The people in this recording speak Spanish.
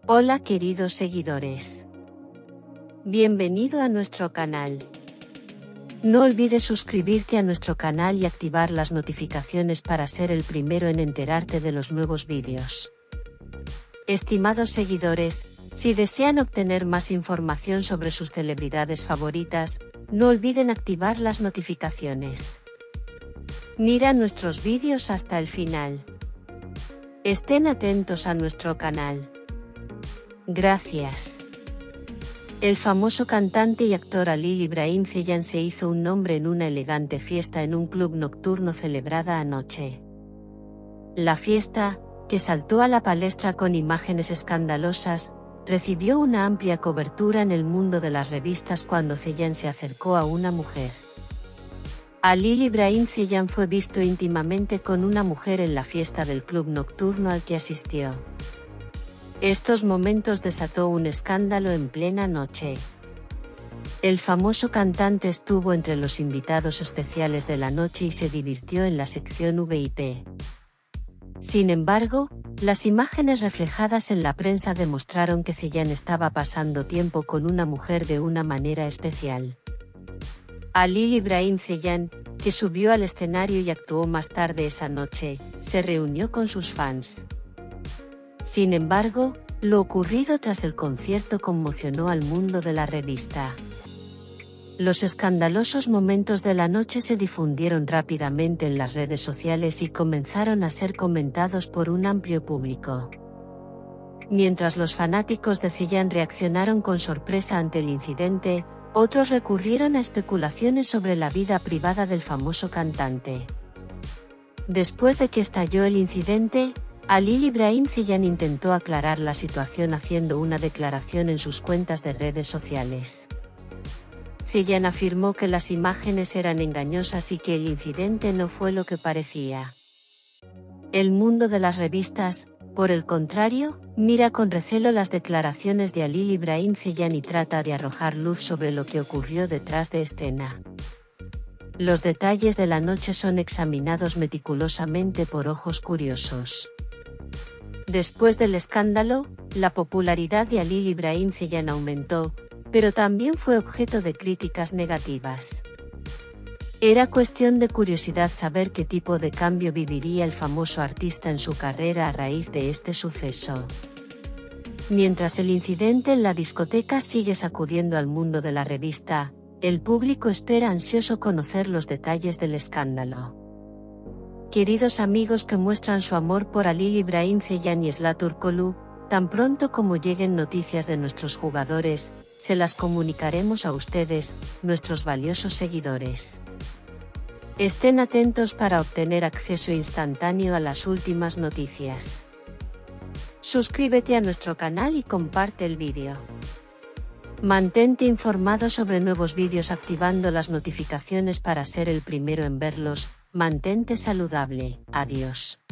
Hola queridos seguidores. Bienvenido a nuestro canal. No olvides suscribirte a nuestro canal y activar las notificaciones para ser el primero en enterarte de los nuevos vídeos. Estimados seguidores, si desean obtener más información sobre sus celebridades favoritas, no olviden activar las notificaciones. Mira nuestros vídeos hasta el final. Estén atentos a nuestro canal. Gracias. El famoso cantante y actor Ali Ibrahim Ceylan se hizo un nombre en una elegante fiesta en un club nocturno celebrada anoche. La fiesta, que saltó a la palestra con imágenes escandalosas, recibió una amplia cobertura en el mundo de las revistas cuando Ceylan se acercó a una mujer. Ali Ibrahim Ceylan fue visto íntimamente con una mujer en la fiesta del club nocturno al que asistió. Estos momentos desató un escándalo en plena noche. El famoso cantante estuvo entre los invitados especiales de la noche y se divirtió en la sección VIP. Sin embargo, las imágenes reflejadas en la prensa demostraron que Ceylan estaba pasando tiempo con una mujer de una manera especial. Ali Ibrahim Ceylan, que subió al escenario y actuó más tarde esa noche, se reunió con sus fans. Sin embargo, lo ocurrido tras el concierto conmocionó al mundo de la revista. Los escandalosos momentos de la noche se difundieron rápidamente en las redes sociales y comenzaron a ser comentados por un amplio público. Mientras los fanáticos de Ceylan reaccionaron con sorpresa ante el incidente, otros recurrieron a especulaciones sobre la vida privada del famoso cantante. Después de que estalló el incidente, Ali Ibrahim Ceylan intentó aclarar la situación haciendo una declaración en sus cuentas de redes sociales. Ceylan afirmó que las imágenes eran engañosas y que el incidente no fue lo que parecía. El mundo de las revistas, por el contrario, mira con recelo las declaraciones de Ali Ibrahim Ceylan y trata de arrojar luz sobre lo que ocurrió detrás de escena. Los detalles de la noche son examinados meticulosamente por ojos curiosos. Después del escándalo, la popularidad de Ali Ibrahim Ceylan aumentó, pero también fue objeto de críticas negativas. Era cuestión de curiosidad saber qué tipo de cambio viviría el famoso artista en su carrera a raíz de este suceso. Mientras el incidente en la discoteca sigue sacudiendo al mundo de la revista, el público espera ansioso conocer los detalles del escándalo. Queridos amigos que muestran su amor por Ali Ibrahim Ceylan y Zlatan Turkoglu, tan pronto como lleguen noticias de nuestros jugadores, se las comunicaremos a ustedes, nuestros valiosos seguidores. Estén atentos para obtener acceso instantáneo a las últimas noticias. Suscríbete a nuestro canal y comparte el vídeo. Mantente informado sobre nuevos vídeos activando las notificaciones para ser el primero en verlos. Mantente saludable. Adiós.